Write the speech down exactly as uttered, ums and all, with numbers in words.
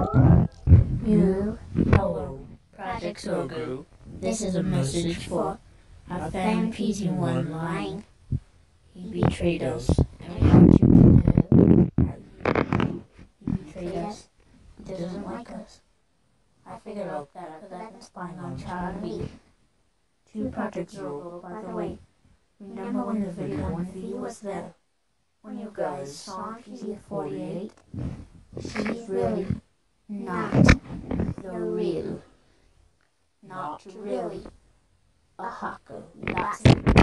You, hello, Project Sorgu. This is a message for our fan P T one lying. He betrayed us, and we want you to know he betrayed us. He doesn't like us. I figured out that because I've been spying on Charlie to Project Zorgo. By the way, remember when the video one V was there? When you guys saw P T forty-eight? She's really not the real, not really a hacker. That's